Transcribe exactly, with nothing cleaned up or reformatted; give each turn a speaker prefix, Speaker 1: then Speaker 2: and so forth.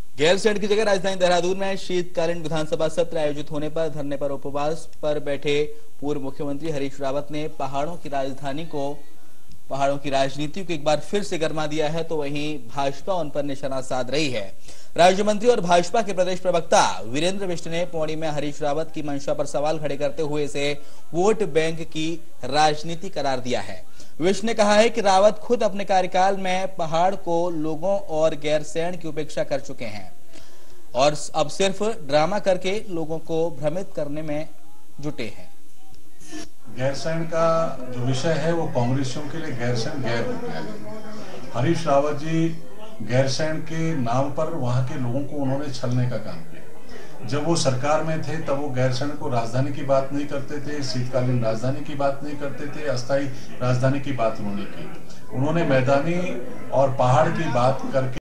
Speaker 1: गैरसैंण की जगह राजधानी देहरादून में शीतकालीन विधानसभा सत्र आयोजित होने पर धरने पर उपवास पर बैठे पूर्व मुख्यमंत्री हरीश रावत ने पहाड़ों की राजधानी को पहाड़ों की राजनीति को एक बार फिर से गरमा दिया है, तो वहीं भाजपा उन पर निशाना साध रही है। राज्य मंत्री और भाजपा के प्रदेश प्रवक्ता वीरेंद्र बिष्ट ने पौड़ी में हरीश रावत की मंशा पर सवाल खड़े करते हुए इसे वोट बैंक की राजनीति करार दिया है। विष्ट ने कहा है कि रावत खुद अपने कार्यकाल में पहाड़ को लोगों और गैरसैंण की उपेक्षा कर चुके हैं और अब सिर्फ ड्रामा करके लोगों को भ्रमित करने में जुटे हैं।
Speaker 2: गैरसैंण का जो विषय है वो कांग्रेसियों के लिए गैरसैंण गैर हो गया है। हरीश रावत जी गैरसैंण के नाम पर वहां के लोगों को उन्होंने छलने का काम किया। जब वो सरकार में थे तब वो गैरसैंण को राजधानी की बात नहीं करते थे, शीतकालीन राजधानी की बात नहीं करते थे, अस्थायी राजधानी की बात उन्होंने की। उन्होंने मैदानी और पहाड़ की बात करके